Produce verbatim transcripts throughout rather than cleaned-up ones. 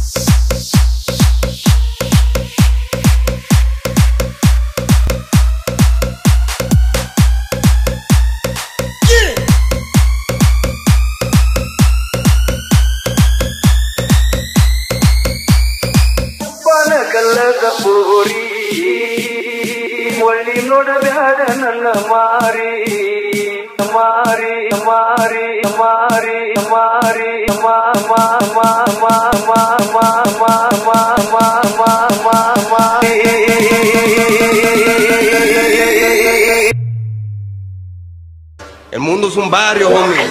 ಪೂರಿ ಒಳ್ಳಿ ನೋಡಬ್ಯಾಡ ನನ್ನ ಮಾರಿ ಮಾರಿ ಮಾರಿ ಮಾರಿ ಮಾರಿ ಮಾ ಮಾ ಮಾ ಮಾ ಮಾ ಮಾ ಮಾ ಮಾ ಮಾ ಮಾ ಮಾ ಮಾ El mundo es un barrio, homie.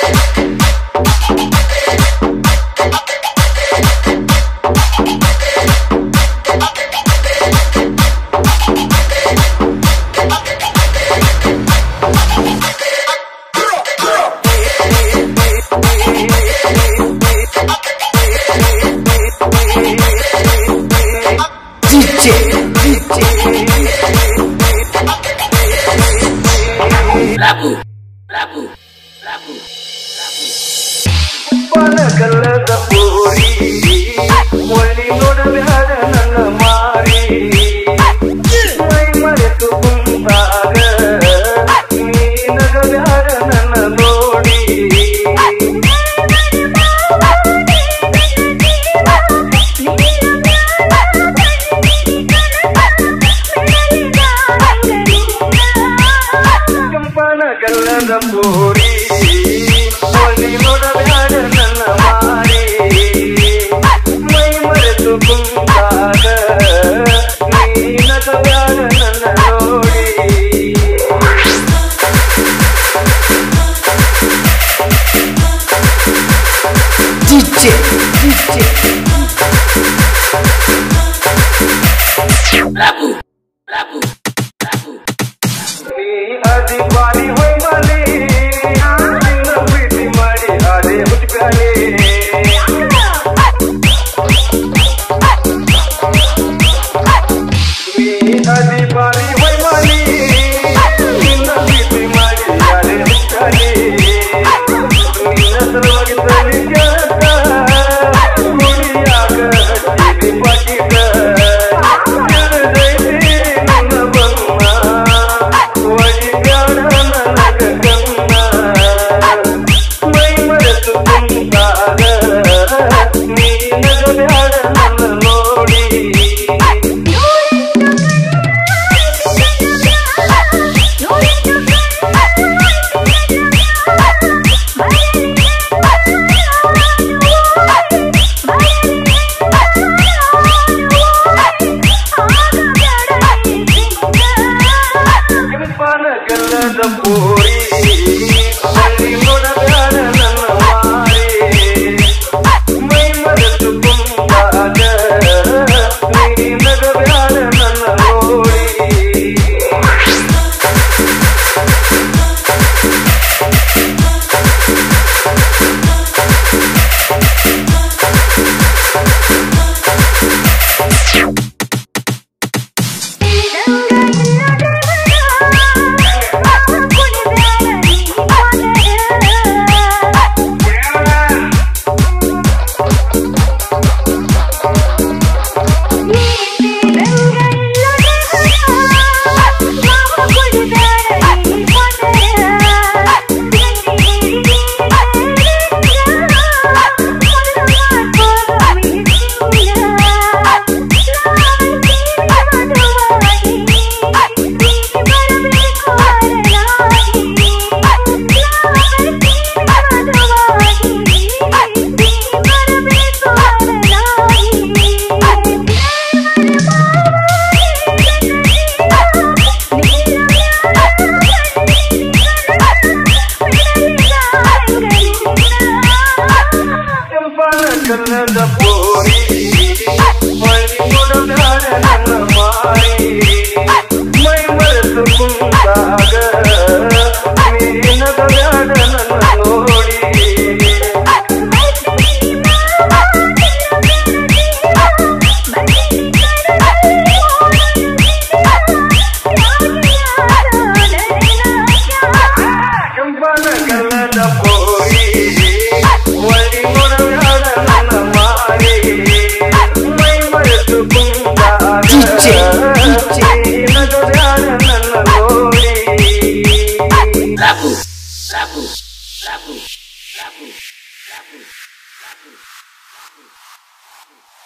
Rabu, Rabu, Rabu, Rabu. Panakallada puri, ಒಳ್ಳಿ ನೋಡಬ್ಯಾಡ ನನ್ನ ಮಾರಿ ಮೈ ಮರೆತು ಕುಂತಾಗ ನೀ ನಗಬ್ಯಾಡ ನನ್ನ ನೋಡಿ Panakallada puri, ಒಳ್ಳಿ ನೋಡಬ್ಯಾಡ ನನ್ನ ಮಾರಿ ಮೈ ಮರೆತು ಕುಂತಾಗ ನೀ ನಗಬ್ಯಾಡ ನನ್ನ ನೋಡಿ DJ, DJ, Rabu, Rabu, Rabu. ನೀ ಅದಿ ಬಾರಿ ಹೊಯ್ಮಲಿ ನಿನ್ನ ಪ್ರೀತಿ ಮಾಡಿ ಅದೇ ಹುಟ್ಟಿಪ್ಯಾಲಿ ನೀ ಅದಿ ಬಾರಿ ಹೊಯ್ಮಲಿ ನಿನ್ನ ಪ್ರೀತಿ ಮಾಡಿ ಅದೇ ಹುಟ್ಟಿಪ್ಯಾಲಿ ನಿನ್ನ ಸಲುವಾಗಿ ತಲೆ ಕೇಳ್ತ ಮುಡಿಯಾಗ ಹಚ್ಚಿದಿ ಪಾಕಿದ ತಿಳಿದೈತಿ ನನ್ನ ಬನ್ನ ಒಳಿಬ್ಯಾಡ ನನಗ ಕನ್ನ ಮೈ ಮರೆತು ಕುಂತಾಗ ನೀ ನಗಬ್ಯಾಡ ನನ್ನ ನೋಡಿ Panakallada puri, ಒಳ್ಳಿ ನೋಡಬ್ಯಾಡ ನನ್ನ ಮಾರಿ ಮೈ ಮರೆತು ಕುಂತಾಗ ನೀ ನಗಬ್ಯಾಡ ನನ್ನ ನೋಡಿ Panakallada puri, ಒಳ್ಳಿ ನೋಡಬ್ಯಾಡ ನನ್ನ ಮಾರಿ ಮೈ ಮರೆತು ಕುಂತಾಗ ನೀ ನಗಬ್ಯಾಡ ನನ್ನ ನೋಡಿ Panakallada puri, ಒಳ್ಳಿ ನೋಡಬ್ಯಾಡ ನನ್ನ ಮಾರಿ brabo, brabo, brabo, brabo, brabo.